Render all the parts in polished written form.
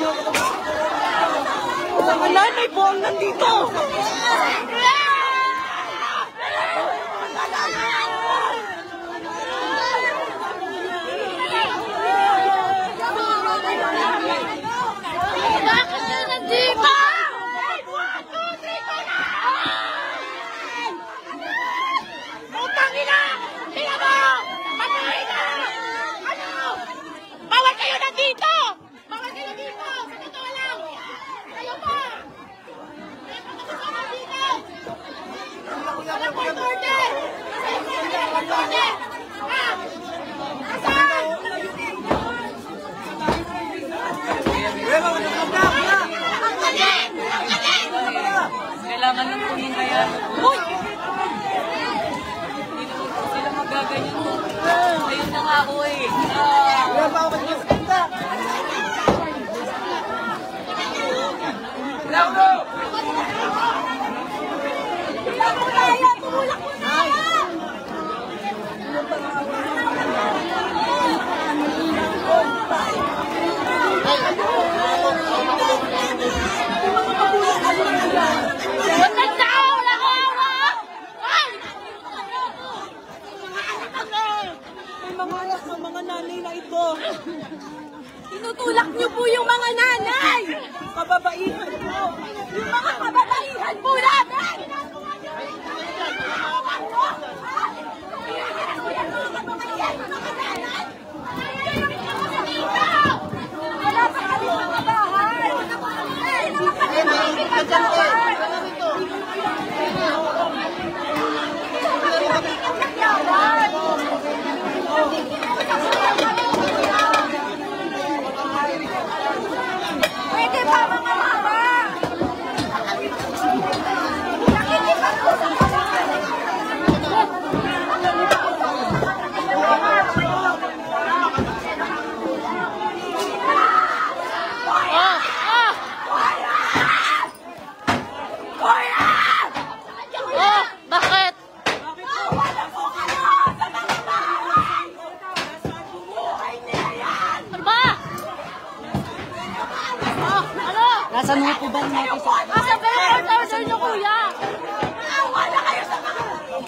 Mga nanay po ang nandito. Bakit ka nandito? Utang ina! Ina mo! Patay na! Ano? Bawal kayo nandito! Bawal kayo dito! Sa totoo lang! Kayo pa! Walang court order! Walang court order! Ha? Asan? Ang galing! Ang galing! Kailangan ng kunin kaya. Uy! Hindi naman po sila magaganyan po. Ayun na nga ako eh. Wala pa ako magkakita. Lauro! Tumulak mo na yan! Tumulak mo na! Walang tao! Walang awa! Ay! May mga anak ng mga nanay na ito. Tinutulak niyo po yung mga nanay! Kababaihan po. Yung mga kababaihan po namin! Wala pa kami mga bahay! Wala pa kami mga bahay! Pwede pa mga mama! Nakikipan po sa bakit? Ano ba? Ano? Nasaan mo po ba natin sa... Asa ba yung court order niyo, kuya? Wala kayo sa mga...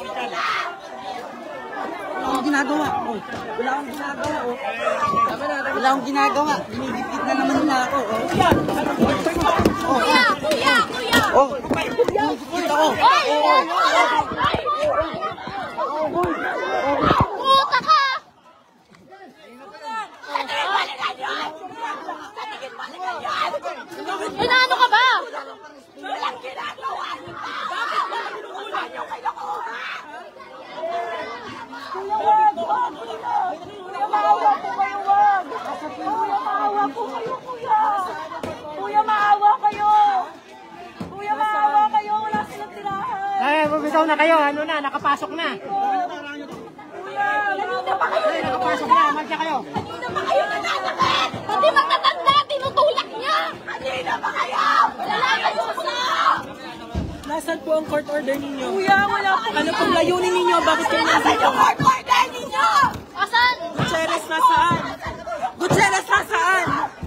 Wala akong ginagawa. Oh. Wala akong ginagawa. Oh. Wala akong ginagawa. Binigipit na naman nila ako. Oh. Kuya! Kuya! Kuya! Oh. Binigipit ako. Puta ka! Inaano ka ba? Walang ginagawa! Bakit ba pinuulan niyo kayo ko? Kuya, maawa po kayo, wag! Kuya, maawa po kayo, kuya! Kuya, maawa kayo! Kuya, maawa kayo! Wala silang tirahan! Ay, bumitaw na kayo. Ano na, nakapasok na. Kuya, kanina pa kayo Nakapasok na, magka kayo. Kanina pa kayo nananakit! Pati mga tanda, tinutulak niya! Kanina pa kayo! Wala kayo sa... Nasaan po ang court order ninyo? Kuya, wala po. Ano pong layunin ninyo? Bakit kayo Nasaan nandito? yung court order ninyo? Asan? Gutierrez nasaan? Gutierrez nasaan?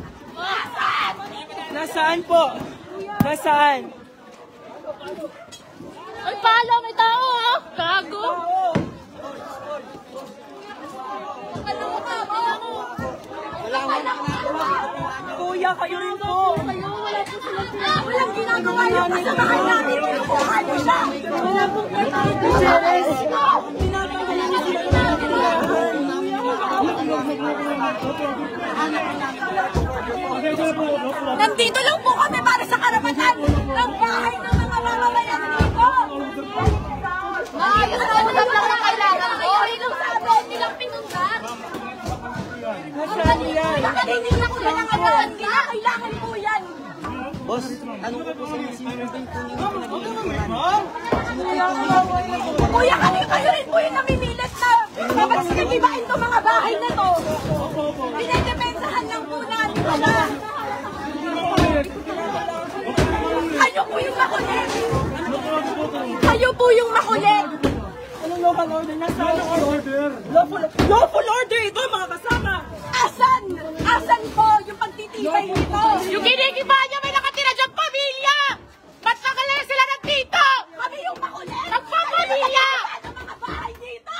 Nasaan po? Nasaan? Ay, pala, may tao, oh! Gago! Kuya, kayo rin po. Walang ginagawa yung kasamahan natin. Kinukuha niyo siya. Wala pong Gutierrez. Nandito lang po kami para sa karapatan ng bahay ng mga mamamayan dito. Maayos na ulam lang na kailangan ko. Ilang sabi, nilang pinundan. Nasaan yan? Nakaninignan ko na lang ang kailangan po yan. Boss, ano po po sa mga sinunod po ninyo? Kuya, kayo rin po yung namimilit na dapat sinigibain itong mga bahay na to. Pinadepensahan lang po natin wala. Kayo po yung makulit. Kayo po yung makulit. Anong local order? Nasaan ang order? Lawful order ito, mga kasama! Asan? Asan po yung pagtitigil? titay dito. Yung kinikiba niya may nakatira dyan pamilya. Ba't nakalayo sila nandito? Kami yung makulit. Nagpapamilya. Mga bahay dito.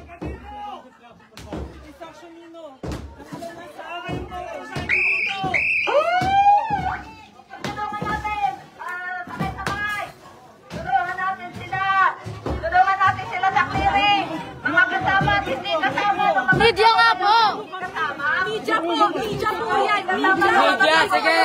Tulungan natin, sabay-sabay. Tulungan natin sila. Tulungan natin sila sa clearing. Mga kasama at hindi kasama. Media nga po. Kasama. Media po yan. Media, sige.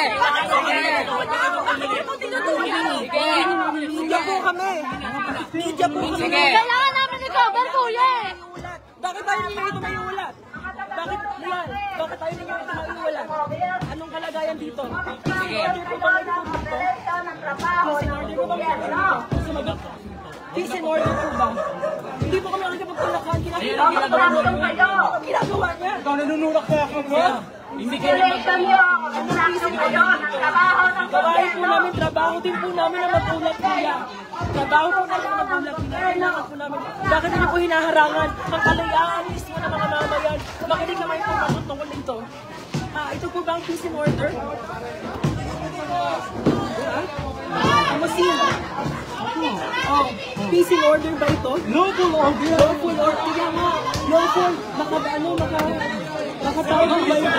Media po kami. Media po kami. Sige. Kailangan namin i-cover po yan. Bakit tayo ninyo ito may ulat? Bakit yan? Bakit tayo ninyo ito may ulat? Anong kalagayan dito? Sige. Direksyon ng trabaho ng gobyerno. Peace and order po ba? Hindi po kami nakikipagtulakan. Ginagawa kayo. Ginagawa niya. Ikaw nanunulak kaya ako mo. Hindi kayo Direksyon nyo. Ginagawa kayo ng trabaho ng gawain po gobyerno. namin, trabaho din po namin na magulat nila. Trabaho po namin na magulat nila. Kailangan po namin. Bakit hindi po hinaharangan ang kalayaan mismo ng mga mamayan? Bakit hindi naman po matutungkol dito? Ito po ba ang peace and order? Masin. Oh, peace and order ba ito? Lawful order. Lawful order. Kaya nga, lawful. Makatawag ba ito?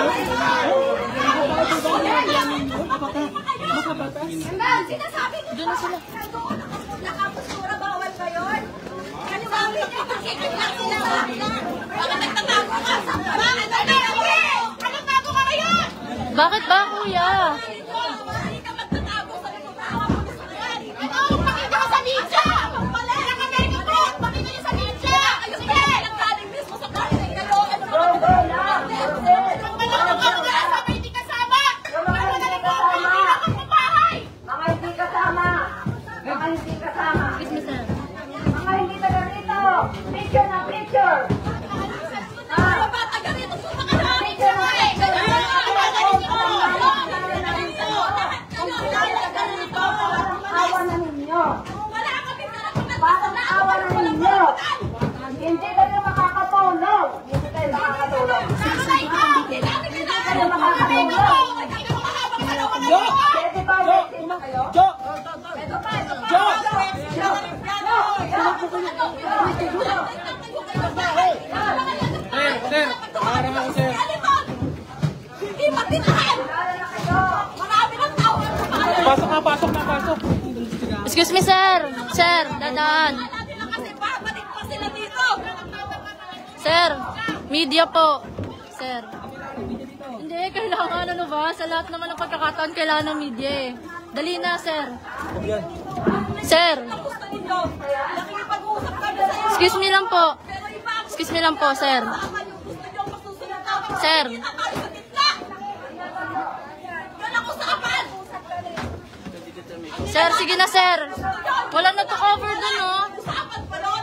Makabatas? Sinasabi ko doon na sila. Nakapusura bawal kayo. Ano ba ang nakikita lang sila? Bakit nagtatago ka? Bakit nagtatago ka? Anong tago ka ngayon? Bakit ba, kuya? Hindi ka magtatago sa ito. Pakita ka sa media! Naka-American Road! Pakita niyo sa media! Ayun ba? Nagkaling mismo sa kanin na inaloan ng mga Ang malakang ka nga sa hindi kasama! Ano na lang po? Hindi lang ang papahay! Mga hindi kasama! Mga hindi kasama! Mga hindi taga rito! Picture na picture! Ano ba? Taga rito! Sumaka na! Picture na picture! Awa na ninyo! Bakit awa na ninyo? Hindi kayo makakatulog! Hindi kayo makakatulog! Hindi kayo makakatulog! Pwede ba waiting na kayo? Jo! Pwede ba? Jo! Sir, para mo, sir. Hindi matinahan! Marami ng tao! Pasok na, pasok na, pasok. Excuse me, sir. Sir, dadaan. Natin lang kasi babalik pa sila dito! Sir, media po. Sir. Hindi, kailangan ano ba? Sa lahat naman ng pagkakataon, kailangan ng media eh. Dali na, sir. Sir. Gusto ninyo? Nakikipag-uusap kami sa inyo! Excuse me lang po. Pero iba ang Excuse me lang po, sir. yung gusto nyo masusunod namin. Sir. Kita tayo sa gitna! Yan ang usapan! Sir, sige na, sir. Wala na to cover dun, oh. Usapan pa nun!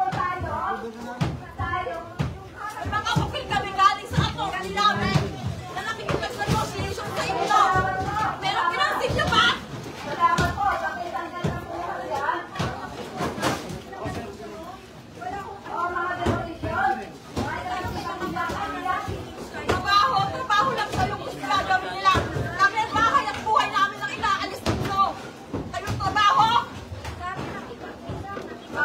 May mga kapil kami galing sa ato, namin na nakikipag-negotiation sa inyo. Pero pinansin niyo ba? Salamat po, pakitanggal ng po yan. Mga demolition. Trabaho lang kayo gusto gagawin nila. Kami ang bahay at buhay namin ang inaalis dito. Kayong trabaho?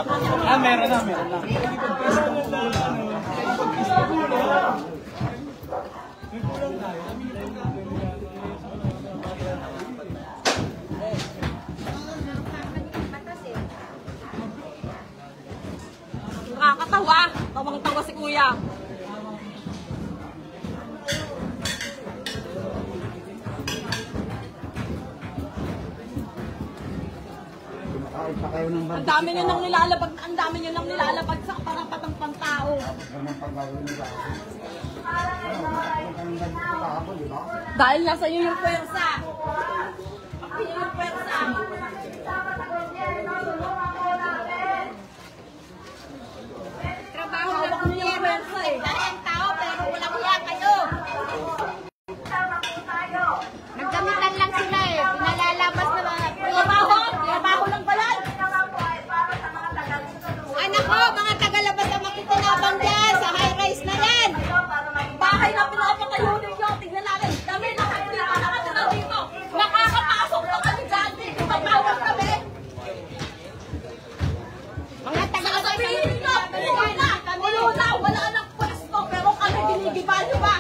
Meron na. Nakakatawa. Tawang-tawa si kuya. Ang dami nyo nang nilalabag sa karapatang pantao. Dahil nasa iyo yung pwersa. Pagpili yung pwersa. Trabaho lang kami yung pwersa eh. Ang tao pero walang hiya kayo. Nagkamitan lang sila eh. Pinalalabas na mga trabaho lang pala. Anak ko, mga tagalabas na makikinabang dyan. Sa high-rise na yan. Bahay na pinapakayunin nyo. Tignan natin. Kami nakatira dito. Nakakapasok pa kami dyan. Tumawag kami. Mga tagalabas na wala nang pwesto. Pero kami ginigiba nyo ba?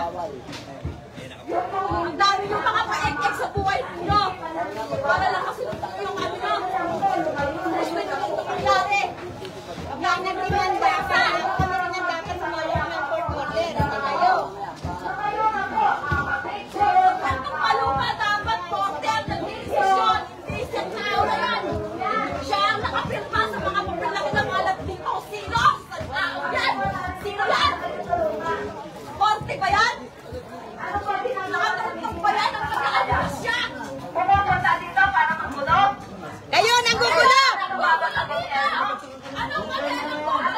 Ang dami nyo mga pa-ekek sa buhay nyo. Para lang kasi yung kami nyo. Gusto nyo lang ito nangyari. Ang nagrimanda ka, kami rin ang dapat sa mga ng court order, hindi kayo. Ang palupa dapat korte ang nagdesisyon, hindi siya tao na yan. Siya ang nakapirma sa mga papilaki ng alat dito. Sino? Sa tao yan? Sino yan? Korte ba yan? Nakatutong ba yan ang pagkakalas siya? Pumupunta dito para maggulo? Kayo nanggugulo! Nanggugulo dito! Anong kami ang nanggugulo?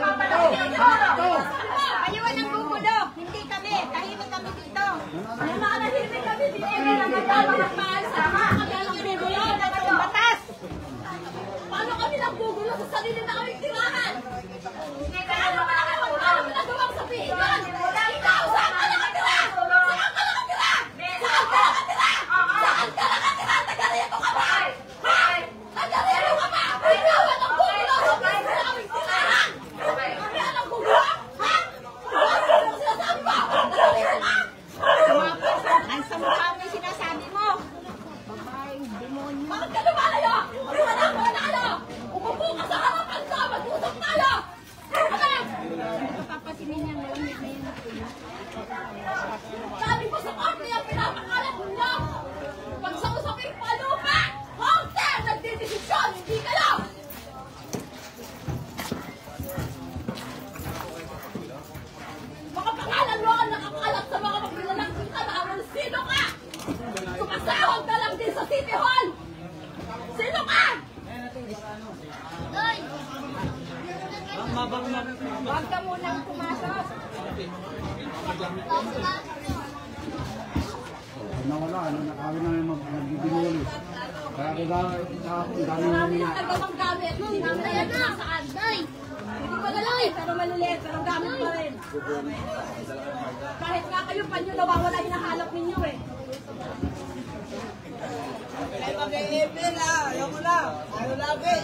Kayo ang nanggugulo! Hindi kami! Tahimik kami dito! Nanahimik kami dito! Nagkakaroon ng maayos sa mga kagalang gugulo! Nagkakaroon batas! Paano kami nanggugulo sa sarili na kaming tirahan? Kaya naman ang paano mo nagawang sabihin yun? Ikaw! Saan ka nakatira? Saan ka nakatira? Saan ka nakatira? Saan ka nakatira? Taga-rito ka ba? Ha? Taga-rito ka ba? Ikaw ang nanggugulo sa sarili na kaming tirahan! Kami ang nanggugulo? Ha? Ano ang sinasabi mo? Taga-rito ka? Ang samukha mo yung sinasabi mo. Bakit ka lumalayo? Wala ko na ano? Umupo ka sa harapan ko! Mag-usap tayo! Papasinin niya ngayon na sabi ko sa korte ang pinapakalat ninyo! Pag sa usaping palupa, korte nagdidesisyon, hindi kayo! Mga pangalan mo ang nakakalat sa mga makilalang kita na aron sino ka! Sumasahod ka lang din sa City Hall! Sino ka? Ay! Huwag ka munang pumasok! Nawala, nakawin na yung magbibinuli. Kaya dami Marami na nagawang gamit. Sinamaya na saan? Day! Hindi pa galay, pero maliliit. Pero gamit pa rin. Kahit nga kayo pa nyo nawawala hinahanap ninyo eh. Ay, mag-i-ipin na. Ayaw ko na. Ayaw lagi.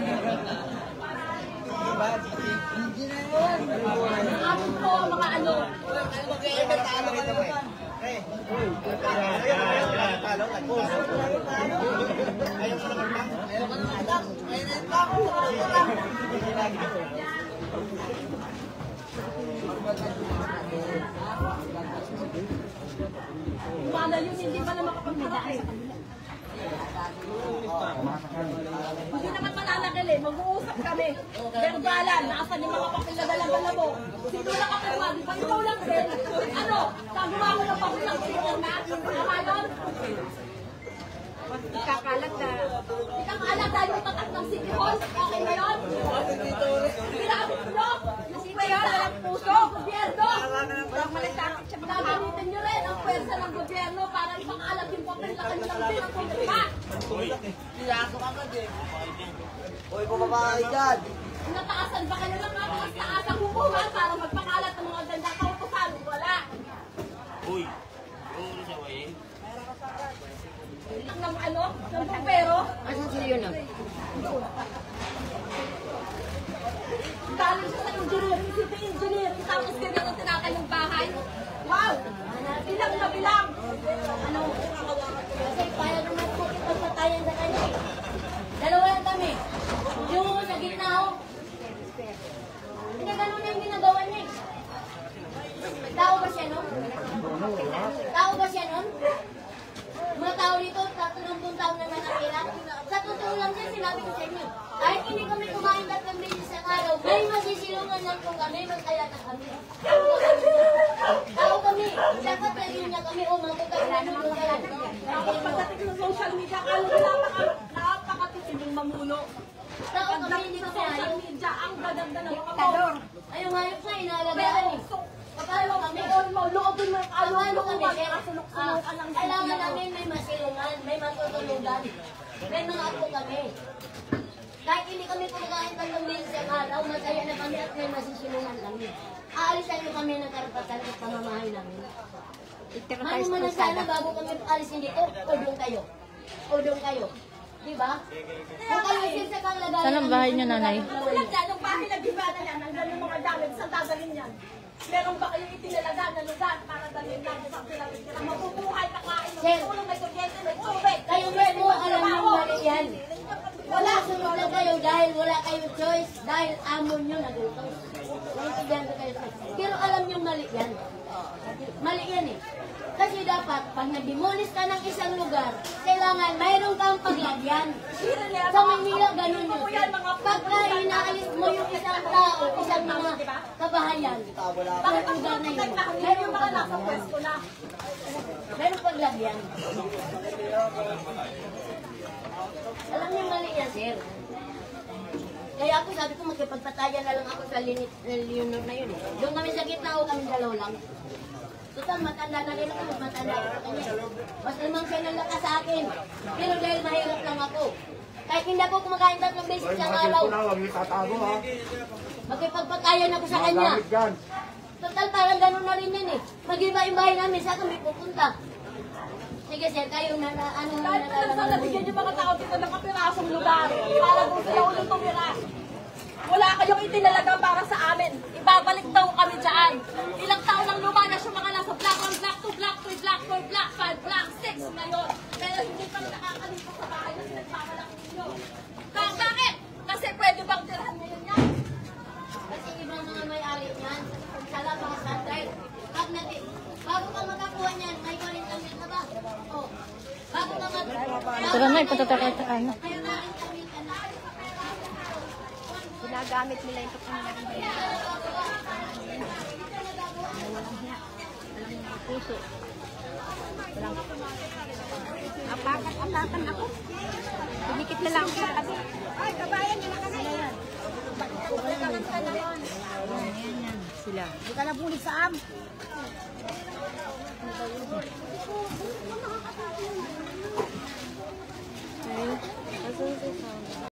Hindi na yun. Amin po mga ano. Ay, mag-i-ipin. Talo ka naman. Wala yun, hindi pa na makapagmadaan sa kanila. Hindi naman malalakil eh, mag-uusap kami. Verbalan, naasan yung mga papel na dala-dala mo. Sino na kapilwa, di ba ikaw lang din? Ano, kagawa ko ng papel ng sticker na? Tama yun? Ikakalat dahil yung tatak ng City Hall. Okay ba yun? Ginamit nyo? Yung ba yun? Walang puso? Gobyerno? Walang malasakit siya. Gagamitin nyo rin ang pwersa ng gobyerno para ipakalat yung papel na kanilang pinagpunta. Siyaso ka agad eh. Uy, bumabahay dyan. Nataasan ba kayo ng mga taas ang hukuman para magpakalat ng mga ganda kautusan? Wala. Uy, ano siya ba eh? Ng ano? Ng bumbero? Asan sila yun? galing siya sa engineering, city engineering, tapos ganyan ang tinakay ng bahay. Wow! Bilang na bilang! Ano? Kasi kaya naman po pagpatayan sa kanya eh. Dalawa lang kami. Yung sa gitna ho. Hindi ganun yung ginagawa niya eh. Tao ba siya nun? Tao ba siya nun? Mga tao dito, 30 taon na nakakila. Sa totoo lang siya, sinabi ko sa inyo. Kahit hindi kami kumain 3 beses sa araw, may masisilungan lang kung kami, magkaya na kami. Tao kami, dapat kayo niya kami, o magkakailan ng magkaya na kami. Pagdating sa social media, kalo napakatitinding mamuno. Tao kami, hindi Sa kami social ayaw. media, ang gaganda ng mga tao. Ayun nga yun siya, inalagaan eh. Kapalo kami, Loobin mo yung ano kami, sulok-sulok ka lang. kailangan namin may masilungan, may matutulugan. May mga apo kami. Kahit hindi kami kumakain 3 beses sa araw, masaya na kami at may masisilungan kami. Aalisan niyo kami ng karapatan at pamamahay namin. Mano mo na sana bago kami alisin dito, o doon kayo. O doon kayo. Diba? Kung kayo isa kang lagayan. Saan ang bahay niyo, nanay? Tulad dyan, yung bahay na gibana yan, hanggang yung mga damit, saan dadalhin yan? Meron ba kayong itinalaga na lugar para dalhin lang sa pinagkira? Mabubuhay, kakain, Sir, tulong, may kuryente, may tubig. kayo mismo alam yung mali yan. Wala, sunod lang kayo dahil wala kayong choice, dahil amon nyo nagutos. Naintindihan ko kayo. Pero alam nyo mali yan. Mali yan eh. Kasi dapat, pag nag-demolish ka ng isang lugar, kailangan mayroon kang paglagyan. Sa Manila, ganun yun. Pagka inaalis mo yung isang tao, isang mga kabahayan, bakit ang lugar na yun? Mayroon Mga nasa paglagyan. pwesto na. Mayroon paglagyan. Alam niyo mali yan, sir. Kaya ako sabi ko magkipagpatayan na lang ako sa Leonor na yun. Doon kami sa gitna o kami dalaw lang. Total, matanda na rin ako, mas matanda ako sa kanya. Mas lamang siya ng lakas sa akin. Pero dahil mahirap lang ako. Kahit hindi ako kumakain 3 beses sa araw, Huwag niyo tatago ha. magkipagpatayan ako sa kanya. Gamit dyan. Total, parang ganun na rin yan eh. Mag-iba yung bahay namin, saan kami pupunta? Sige sir, kayo na ano na Kahit pa lang sana bigyan yung mga tao dito ng kapirasong lugar para kung sila ulit tumira. Wala kayong itinalaga para sa amin. Ibabalik daw kami dyan. Ilang taon nang lumanas yung mga nasa Block 1, Block 2, Block 3, Block 4, Block 5, Block 6 ngayon. Pero hindi pa nakakalipas sa bahay na sinagpamalaki ninyo. Bakit? Kasi pwede bang tirahan ngayon yan? Kasi ibang mga may-ari niyan, sala mga sunrise. Pag natin, bago ka makakuha niyan, may 40 mil na ba? O, bago ka Tara na, ipatataka sa ano. Kaya na 40 mil ka na. Ginagamit nila yung pagkakaroon. Walang puso. Apakan ako. Pinikit na lang ako sa kasi. Ay, kabayan nila kasi. Ayan, sila. Hindi ka nabulig sa am. Okay.